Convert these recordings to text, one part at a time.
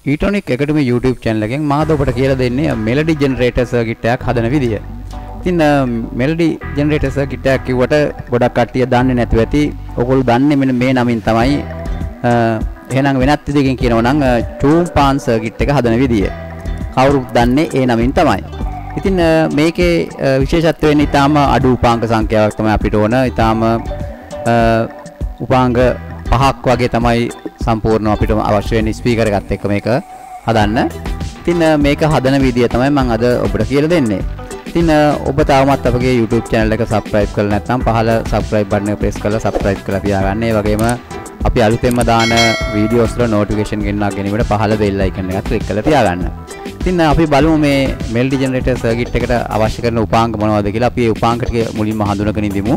ඊටොනික් Academy YouTube channel එකෙන් මම අද ඔබට කියලා දෙන්නේ melody generator circuit එකක් හදන විදිය. ඉතින් melody generator circuit එකක් කිව්වට ගොඩක් කට්ටිය දන්නේ නැතුව ඇති. ඔයගොල්ලෝ දන්නේ මෙන්න මේ නමින් තමයි. එහෙනම් වෙනත් විදිහකින් කියනවා නම් චූම්පාන් circuit එක හදන විදිය. කවුරුත් දන්නේ ඒ නමින් තමයි. ඉතින් මේකේ විශේෂත්වය වෙන්නේ ඊටාම අඩු උපාංග සංඛ්‍යාවක් තමයි අපිට ඕන. ඊටාම උපාංග 5ක් වගේ තමයි සම්පූර්ණව අපිට අවශ්‍ය වෙන ස්පීකර් එකත් එක්ක මේක හදන්න. ඉතින් මේක හදන විදිය තමයි මම අද ඔබට කියලා දෙන්නේ. ඉතින් ඔබ තාමත් අපගේ YouTube channel එක subscribe කරලා නැත්නම් පහළ subscribe button එක press කරලා subscribe කරලා තියාගන්න. ඒ වගේම අපි අලුතෙන්ම දාන videos වල notification ගෙන්වා ගැනීමට පහළ bell icon එකත් click කරලා තියාගන්න. ඉතින් අපි බලමු මේ melody generator circuit එකට අවශ්‍ය කරන උපාංග මොනවද කියලා. අපි ඒ උපාංග ටික මුලින්ම හඳුනගෙන ඉඳිමු.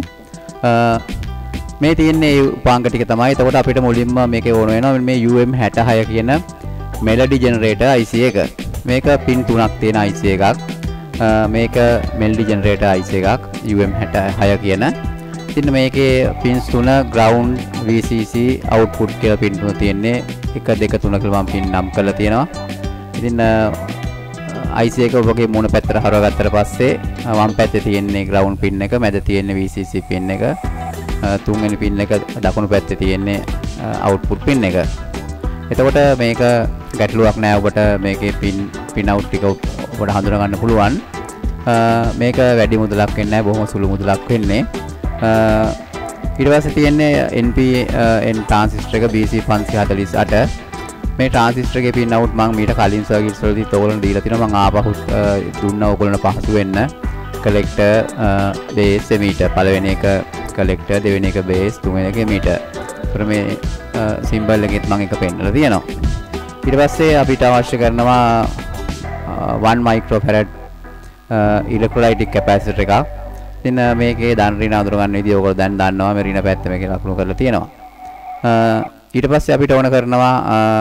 මේ තියෙන්නේ උපාංග ටික තමයි. එතකොට අපිට මුලින්ම මේකේ ඕන වෙනවා මේ UM66 කියන melody generator IC එක. මේක pin 3ක් තියෙන IC එකක්. මේක melody generator IC එකක් UM66 කියන. ඉතින් මේකේ pins 3 ground VCC output කියලා pin 3 තියෙන්නේ. 1 2 3 කියලා මම pin නම් කරලා තියෙනවා. ඉතින් IC එක ඔබගේ මුණ පැත්තට හරව ගත්තට පස්සේ වම් පැත්තේ තියෙන්නේ ground pin එක, මැද තියෙන්නේ VCC pin එක, තුන්වෙනි pin එක දකුණු පැත්තේ තියෙන්නේ output pin එක. එතකොට මේක ගැටලුවක් නෑ ඔබට මේකේ pin out ටික ඔබට හඳුනා ගන්න පුළුවන්. මේක වැඩි මුදලක් වෙන්නේ නෑ, බොහොම සුළු මුදලක් වෙන්නේ. ඊට පස්සේ තියෙන්නේ NPN transistor එක BC548. මේ transistor එකේ pin out මම මීට කලින් circuits වලදී තෝරන දීලා තිනවා. මම ආපහු දුන්නා ඔයගොල්ලන්ට පහසු වෙන්න. collector base emitter පළවෙනි එක collector, දෙවෙනි එක base, තුන්වෙනි එක emitter. ඒතර මේ symbol එකෙත් මම එක පෙන්නලා තියෙනවා. ඊට පස්සේ අපිට අවශ්‍ය කරනවා 1 microfarad electrolytic capacitor එකක්. ඉතින් මේකේ ධන ඍණ අඳුර ගන්න විදිය ඔයගොල්ලෝ දැන් දන්නවා. මේ ඍණ පැත්ත මේකේ ලකුණු කරලා තියෙනවා. ඊට පස්සේ අපිට ඕන කරනවා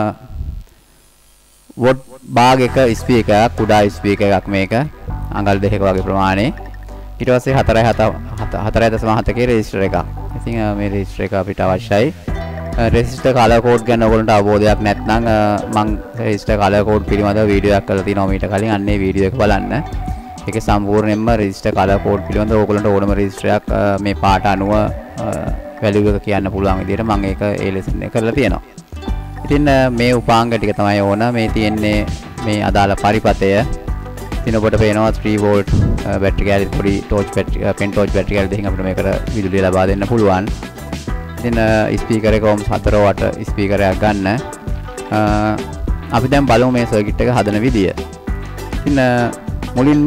වොට් භාග එක ස්පීකර් එකක්, කුඩා ස්පීකර් එකක් මේක. අඟල් 2ක වගේ ප්‍රමාණය. ඊට පස්සේ 4.7 කේ රෙජිස්ටර් එකක්. ඉතින් මේ රෙජිස්ටර් එක අපිට අවශ්‍යයි. රෙජිස්ටර් කලර් කෝඩ් ගැන ඔයගොල්ලන්ට අවබෝධයක් නැත්නම් මම රෙජිස්ටර් කලර් කෝඩ් පිළිබඳව වීඩියෝ එකක් කරලා තිනවා මීට කලින්. අන්න ඒ වීඩියෝ එක බලන්න. ඒකේ සම්පූර්ණයෙන්ම රෙජිස්ටර් කලර් කෝඩ් පිළිබඳව ඔයගොල්ලන්ට ඕනම රෙජිස්ටරයක් මේ පාට අනුව වැලියු එක කියන්න පුළුවන් විදිහට මම ඒක ඒ ලෙසන් එක කරලා තියෙනවා. ඉතින් මේ උපාංග ටික තමයි ඕන. මේ තියෙන්නේ මේ අදාළ පරිපතය. ඉතින් ඔබට පේනවා 3 volt බැටරි කැලි පොඩි torch battery pen torch battery කැලි දෙකකින් අපිට මේකට විදුලිය ලබා දෙන්න පුළුවන්. ඉතින් ස්පීකර් එක ohms 4 watt ස්පීකර් එකක් ගන්න. අපි දැන් බලමු මේ සර්කිට් එක හදන විදිය. ඉතින් මුලින්ම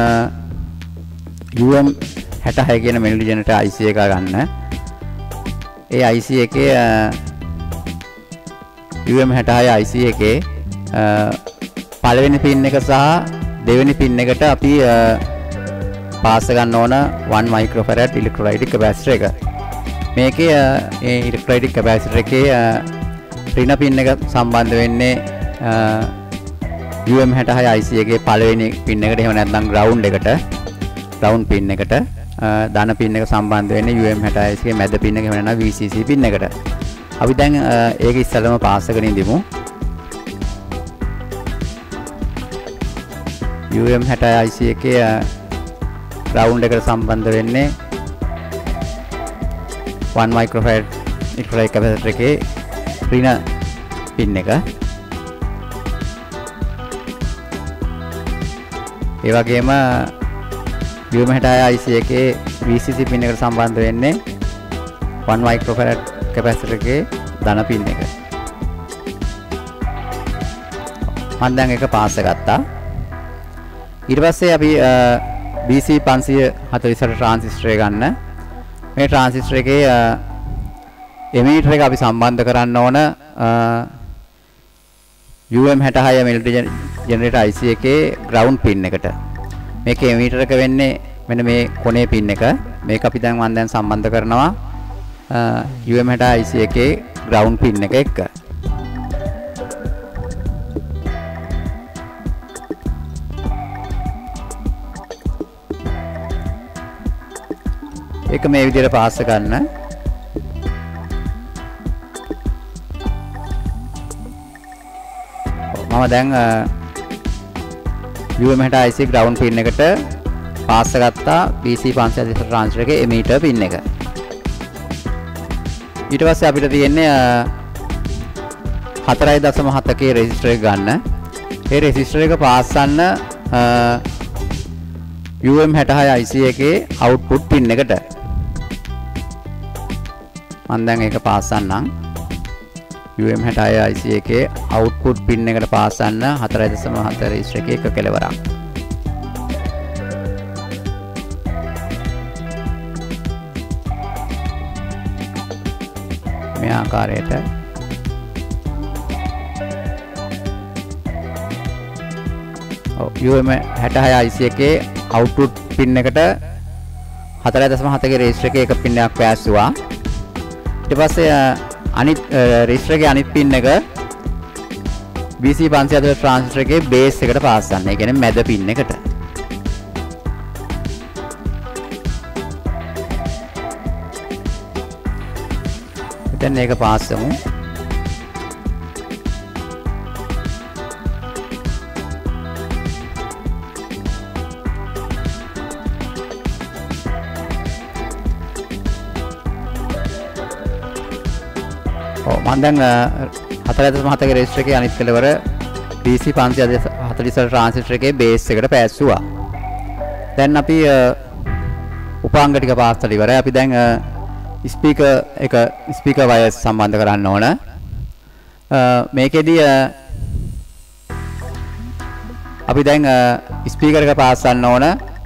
UM66 කියන melody generator IC එක ගන්න. ඒ IC එකේ UM66 IC එකේ පළවෙනි pin එක සහ දෙවෙනි pin එකට අපි පාස් ගන්න ඕන 1 microfarad electrolytic capacitor එක. මේකේ ඒ electrolytic capacitor එකේ ඍණ pin එක සම්බන්ධ වෙන්නේ UM66 IC එකේ පළවෙනි pin එකට, එහෙම නැත්නම් ground එකට, ground pin එකට. ධන pin එක සම්බන්ධ වෙන්නේ UM66 IC එකේ මැද pin එක, එහෙම නැත්නම් VCC pin එකට. අපි දැන් ඒක ඉස්සෙල්ලාම පාස් කරගෙන ඉඳිමු. UM66 IC එකේ ground එකට සම්බන්ධ වෙන්නේ 1 microfarad electrolytic capacitor එකේ ඍණ pin එක. ඒ වගේම UM66 IC එකේ VCC pin එකට සම්බන්ධ වෙන්නේ 1 microfarad capacitor එකේ ධන pin එක. මම දැන් එක පාස් ගත්තා. ඊට පස්සේ අපි BC548 ට්‍රාන්සිස්ටර් එක ගන්න. මේ ට්‍රාන්සිස්ටර් එකේ එමීටර් එක අපි සම්බන්ධ කරන්න ඕන UM66 melody generator IC එකේ ground pin එකට. මේකේ එමීටර් එක වෙන්නේ මෙන්න මේ කොනේ pin එක. මේක අපි දැන් මම දැන් සම්බන්ධ කරනවා UM66 IC එකේ ground pin එක එක්ක. ඒක මේ විදිහට පාස් ගන්න. මම දැන් UM60IC ground pin එකට පාස් ගත්තා BC540 transistor එකේ emitter pin එක. ඊට පස්සේ අපිට තියෙන්නේ 4.7 කේ resistor එක ගන්න. ඒ resistor එක පාස් ගන්න UM60IC එකේ output pin එකට. මම දැන් ඒක පාස් ගන්නම්. UM60IC එකේ output pin එකට පාස් ගන්න 4.7 resistor එකේ එක කෙලවරක්. මේ ආකාරයට UM60IC එකේ output pin එකට 4.7 ගේ resistor එකේ එක pin එකක් වැස්සුවා. ඊට පස්සේ අනිත් resistor එකේ අනිත් pin එක BC540 transistor එකේ base එකට පාස් ගන්න. ඒ කියන්නේ මැද pin එකට. දැන් මේක පාස් කරමු. මම දැන් 4.7 ගේ resistor එකේ අනිත් කෙලවර BC540 transistor එකේ base එකට පැස්සුවා. දැන් අපි උපාංග ටික පාස් කරලා ඉවරයි. අපි දැන් speaker wires සම්බන්ධ කරන්න ඕන. මේකෙදී අපි දැන් speaker එක පාස් කරන්න ඕන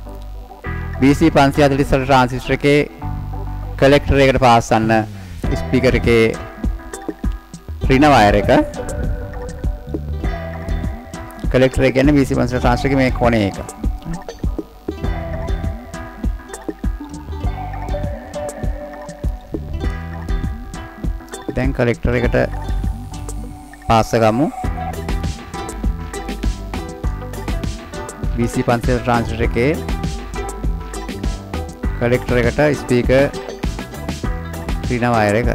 BC540 transistor එකේ collector එකට පාස් කරන්න speaker එකේ ඍණ wire එක. collector එක කියන්නේ BC540 transistor එකේ මේ කොනේ එක. දැන් collector එකට පාස් ගමු. BC540 transistor එකේ collector එකට speaker ඍණ wire එක.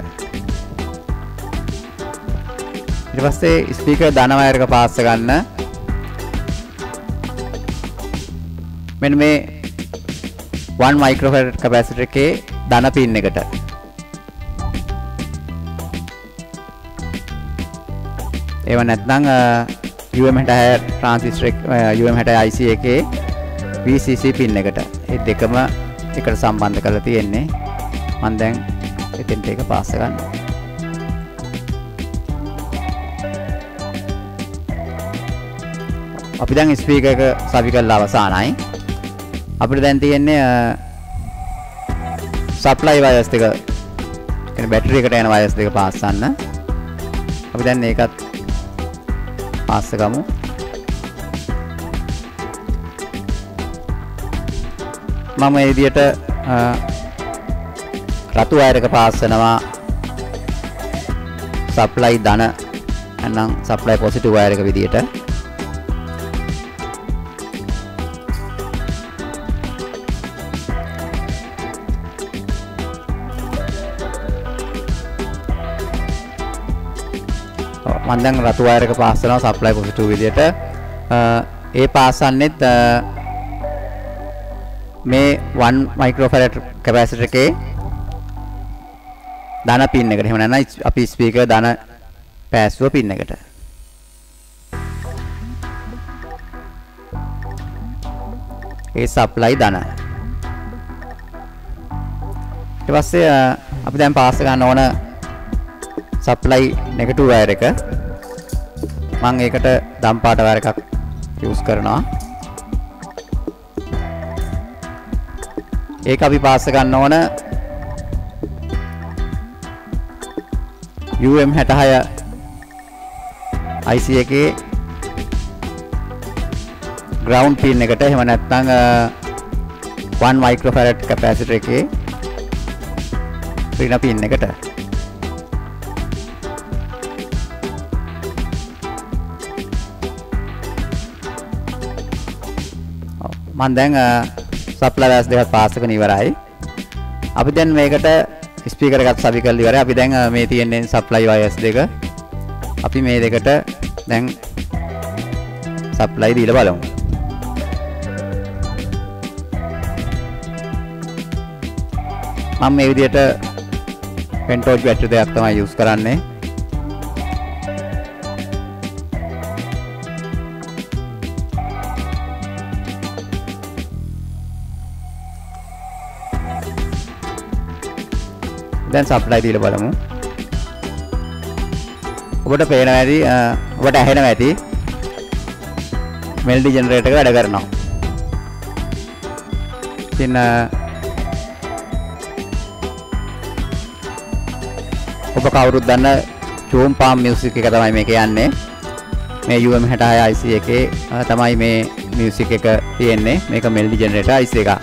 ඊට පස්සේ speaker ධන wire එක පාස් ගන්න. මෙන්න මේ 1 microfarad capacitor එකේ ධන pin එකට. ඒව නැත්නම් UM60 transistor UM60IC එකේ VCC pin එකට. මේ දෙකම එකට සම්බන්ධ කරලා තියෙන්නේ. මම දැන් එතෙන්ට ඒක පාස් ගන්නවා. අපි දැන් ස්පීකර් එක සවි කරලා අවසానයි. අපිට දැන් තියෙන්නේ supply wires දෙක, කියන්නේ බැටරි එකට යන wires දෙක පාස් ගන්න. අපි දැන් ඒකත් පාස් ගමු. මම මේ විදියට රතු වයර් එක පාස් කරනවා supply ධන නැත්නම් supply positive වයර් එක විදියට. මම දැන් රතු වයර් එක පාස් කරනවා supply positive විදියට. ඒ පාස් කරන්නේත් මේ 1 microfarad capacitor එකේ ධන pin එකට. එහෙම නැත්නම් අපි speaker ධන පැස්සුව pin එකට. ඒ supply ධන. ඊට පස්සේ අපි දැන් පාස් ගන්න ඕන supply negative wire එක. මම ඒකට දම් පාට වයර් එකක් යූස් කරනවා. ඒක අපි පාස් ගන්න ඕන UM60 IC එකේ ground pin එකට. එහෙම නැත්නම් 1 microfarad capacitor එකේ ඍණ pin එකට. මම දැන් supply wires දෙකක් පාස් කරගෙන ඉවරයි. අපි දැන් මේකට ස්පීකර් එකත් සවි කරලා ඉවරයි. අපි දැන් මේ තියෙන්නේ supply wires දෙක. අපි මේ දෙකට දැන් සප්ලයි දීලා බලමු. මම මේ විදිහට පෙන්ටෝජ් බැටරි දෙකක් තමයි යූස් කරන්නේ. දැන් සප්ලයි දීලා බලමු. ඔබට පේනවා ඇති ඔබට ඇහෙනවා ඇති මෙලඩි ජෙනරේටර් එක වැඩ කරනවා. ඉතින් ඔබ කවුරුත් දන්න චූම් පාම් මියුසික් එක තමයි මේක යන්නේ. මේ UM66 IC එකේ තමයි මේ මියුසික් එක තියෙන්නේ. මේක මෙලඩි ජෙනරේටර් IC එක.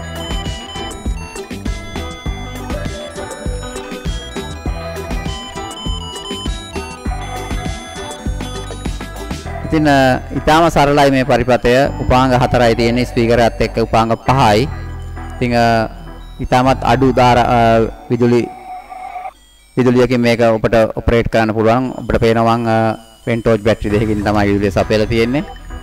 ඉතින් ඊටාම සරලයි මේ පරිපතය. උපාංග 4යි තියෙන්නේ ස්පීකර් එකත් එක්ක උපාංග 5යි. ඉතින් ඊටාමත් අඩු විදුලියකින් මේක ඔබට ඔපරේට් කරන්න පුළුවන්. ඔබට පේනවා මම පෙන්ටෝජ් බැටරි දෙකකින් තමයි විදුලිය සපයලා තියෙන්නේ.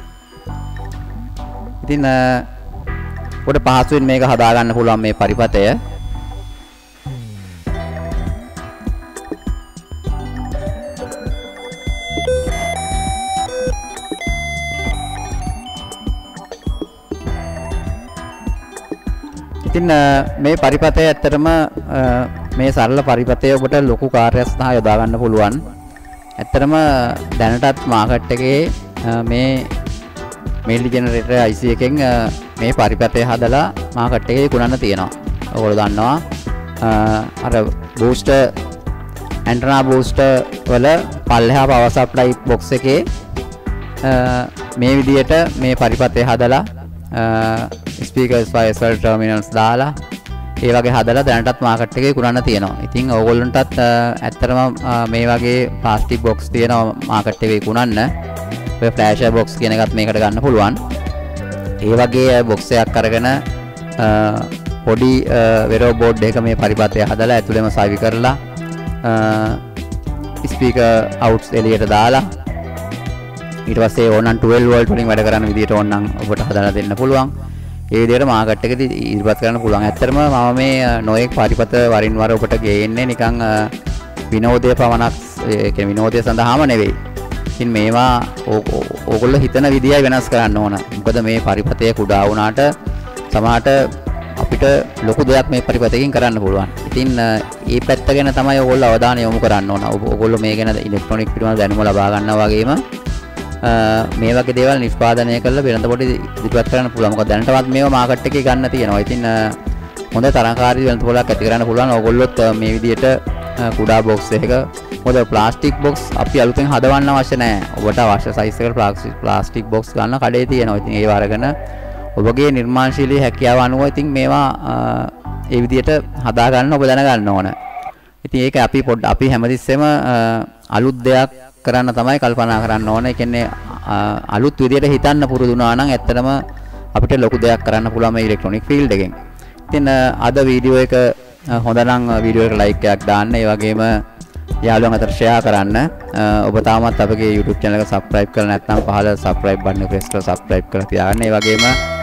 ඉතින් ඔබට පහසුවෙන් මේක හදා ගන්න පුළුවන් මේ පරිපතය. ඉතින් මේ පරිපතය ඇත්තටම මේ සරල පරිපතය ඔබට ලොකු කාර්යයක් සඳහා යොදා ගන්න පුළුවන්. ඇත්තටම දැනටත් මාකට් එකේ මේ මෙලඩි ජෙනරේටර් IC එකෙන් මේ පරිපතය හදලා මාකට් එකේ විකුණන්න තියෙනවා. ඔයගොල්ලෝ දන්නවා අර බූස්ටර් ඇන්ටනා බූස්ටර් වල පල්ලෙහා පවර් සප්ලයි බොක්ස් එකේ මේ විදියට මේ පරිපතය හදලා ස්පීකර්ස් වයසල් ටර්මිනල්ස් දාලා ඒ වගේ හදලා දැනටත් මාකට් එකේ විකුණන්න තියෙනවා. ඉතින් ඕගොල්ලන්ටත් ඇත්තටම මේ වගේ ප්ලාස්ටික් බොක්ස් තියෙනවා මාකට් එකේ විකුණන්න. ඔය ෆ්ලෑෂර් බොක්ස් කියන එකත් මේකට ගන්න පුළුවන්. ඒ වගේ බොක්ස් එකක් අරගෙන පොඩි වෙරෝ බෝඩ් එක මේ පරිපතය හදලා ඇතුළේම සවි කරලා ස්පීකර් අවුට්ස් එළියට දාලා ඊට පස්සේ ඕනනම් 12 වෝල්ට් වලින් වැඩ කරන විදිහට ඕනනම් ඔබට හදලා දෙන්න පුළුවන්. ඒ විදිහට මාකට් එකේදී ඉදිරිපත් කරන්න පුළුවන්. ඇත්තටම මම මේ නොයෙක් පරිපත වරින් වර ඔබට ගේන්නේ නිකන් විනෝදය පමණක්, ඒ කියන්නේ විනෝදය සඳහාම නෙවෙයි. ඉතින් මේවා ඕගොල්ලෝ හිතන විදියයි වෙනස් කරන්න ඕන. මොකද මේ පරිපතය කුඩා වුණාට සමහරට අපිට ලොකු දෙයක් මේ පරිපතකින් කරන්න පුළුවන්. ඉතින් මේ පැත්ත ගැන තමයි ඕගොල්ලෝ අවධානය යොමු කරන්න ඕන. ඕගොල්ලෝ මේ ගැන ඉලෙක්ට්‍රොනික පිළිබඳ දැනුම ලබා ගන්නවා වගේම මේ වගේ දේවල් නිෂ්පාදනය කරලා වෙළඳ පොලේ ඉදිරිපත් කරන්න පුළුවන්. මොකද දැනටවත් මේවා මාකට් එකේ ගන්න තියෙනවා. ඉතින් හොඳ තරංකාරී වෙළඳ පොලක් ඇති කරන්න පුළුවන්. ඕගොල්ලොත් මේ විදිහට කුඩා බොක්ස් එකක මොකද ප්ලාස්ටික් බොක්ස් අපි අලුතෙන් හදවන්න අවශ්‍ය නැහැ. ඔබට අවශ්‍ය සයිස් එකට ප්ලාස්ටික් බොක්ස් ගන්න කඩේ තියෙනවා. ඉතින් ඒව අරගෙන ඔබගේ නිර්මාණශීලී හැකියාව අනුව ඉතින් මේවා ඒ විදිහට හදා ගන්න ඔබ දැනගන්න ඕන. ඉතින් ඒක අපි හැමතිස්සෙම අලුත් දෙයක් කරන්න තමයි කල්පනා කරන්න ඕන. ඒ කියන්නේ අලුත් විදියට හිතන්න පුරුදු වුණා නම් ඇත්තටම අපිට ලොකු දෙයක් කරන්න පුළුවන් මේ ඉලෙක්ට්‍රොනික ෆීල්ඩ් එකෙන්. ඉතින් අද වීඩියෝ එක හොඳ නම් වීඩියෝ එකට ලයික් එකක් දාන්න. ඒ වගේම යාළුවන් අතර ෂෙයා කරන්න. ඔබ තාමත් අපගේ YouTube channel එක subscribe කරලා නැත්නම් පහළ subscribe button එක press කරලා subscribe කරලා තියාගන්න. ඒ වගේම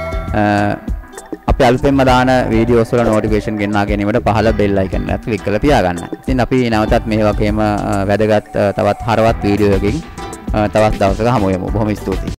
අපි අලුතෙන්ම දාන වීඩියෝස් වල notification ගෙන්වා ගැනීමට පහළ bell icon එක click කරලා තියාගන්න. ඉතින් අපි නැවතත් මේ වගේම වැදගත් තවත් හරවත් වීඩියෝ එකකින් තවත් දවසක හමු වෙමු. බොහොම ස්තුතියි.